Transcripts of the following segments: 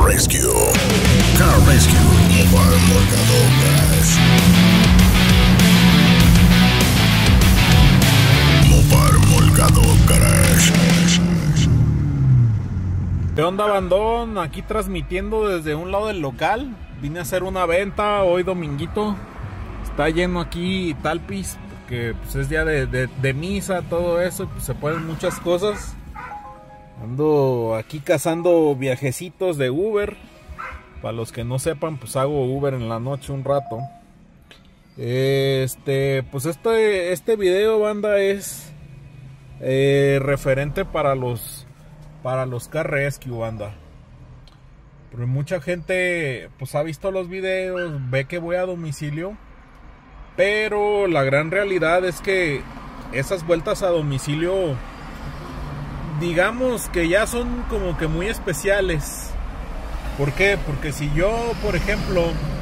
Rescue. Car Rescue Mobile Molgado Garage. Mobile Molgado Garage. ¿Qué onda, bandón? Aquí transmitiendo desde un lado del local. Vine a hacer una venta hoy dominguito. Está lleno aquí Talpis, porque pues, es día de misa, todo eso, pues, se pueden muchas cosas. Ando aquí cazando viajecitos de Uber. Para los que no sepan, pues hago Uber en la noche un rato. Pues este video, banda, es referente para los Car Rescue, banda. Pero mucha gente pues ha visto los videos, ve que voy a domicilio, pero la gran realidad es que esas vueltas a domicilio, digamos que ya son como que muy especiales. ¿Por qué? Porque si yo, por ejemplo,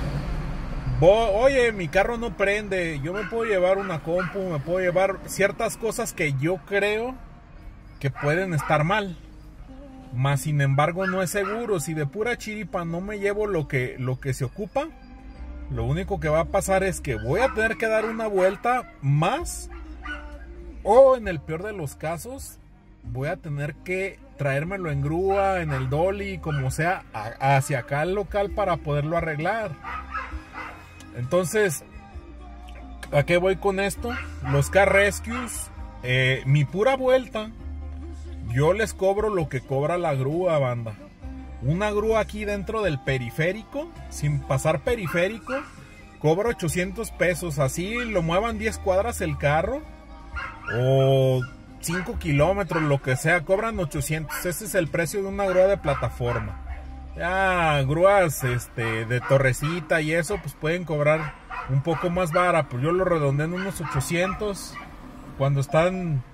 oye, mi carro no prende, yo me puedo llevar una compu, me puedo llevar ciertas cosas que yo creo que pueden estar mal, mas sin embargo no es seguro. Si de pura chiripa no me llevo lo que se ocupa, lo único que va a pasar es que voy a tener que dar una vuelta más, o en el peor de los casos voy a tener que traérmelo en grúa, en el dolly, como sea, hacia acá al local para poderlo arreglar. Entonces, ¿a qué voy con esto? Los Car Rescues, mi pura vuelta, yo les cobro lo que cobra la grúa, banda. Una grúa aquí dentro del periférico, sin pasar periférico, cobra 800 pesos. Así lo muevan 10 cuadras el carro, o 5 kilómetros, lo que sea, cobran 800. Ese es el precio de una grúa de plataforma. Ya grúas de torrecita y eso, pues pueden cobrar un poco más vara. Pues yo lo redondeo en unos 800. Cuando están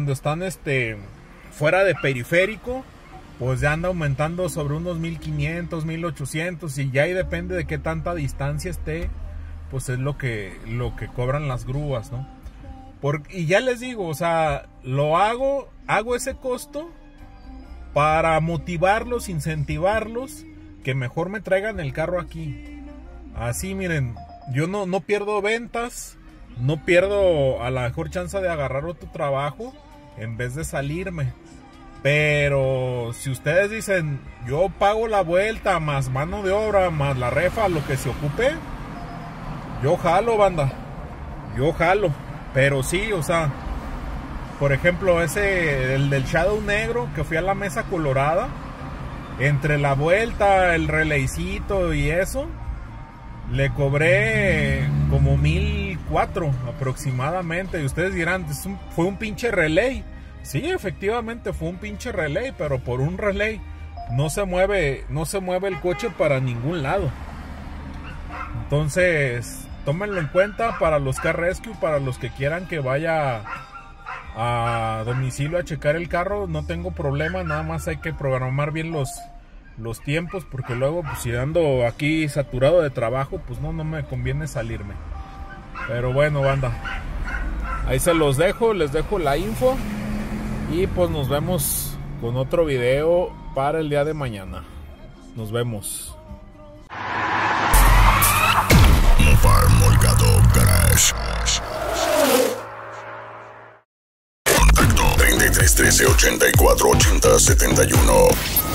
fuera de periférico, pues ya anda aumentando sobre unos 1500, 1800, y ya ahí depende de qué tanta distancia esté, pues es lo que cobran las grúas, ¿no? Y ya les digo, o sea, hago ese costo para motivarlos, incentivarlos, que mejor me traigan el carro aquí. Así, miren, yo no pierdo ventas, no pierdo a la mejor chance de agarrar otro trabajo en vez de salirme. Pero si ustedes dicen, yo pago la vuelta, más mano de obra, más la refa, lo que se ocupe, yo jalo, banda, yo jalo. Pero sí, o sea, por ejemplo, el del Shadow negro, que fui a la Mesa Colorada, entre la vuelta, el relaycito y eso, le cobré como 1400 aproximadamente. Y ustedes dirán, fue un pinche relay. Sí, efectivamente fue un pinche relay, pero por un relay no se mueve el coche para ningún lado. Entonces, tómenlo en cuenta para los Car Rescue, para los que quieran que vaya a domicilio a checar el carro. No tengo problema, nada más hay que programar bien los tiempos, porque luego pues, si ando aquí saturado de trabajo, pues no me conviene salirme. Pero bueno, banda, ahí se los dejo, les dejo la info, y pues nos vemos con otro video para el día de mañana. Nos vemos. Mobile Molgado Garage. Contacto 33 13 84 80 71.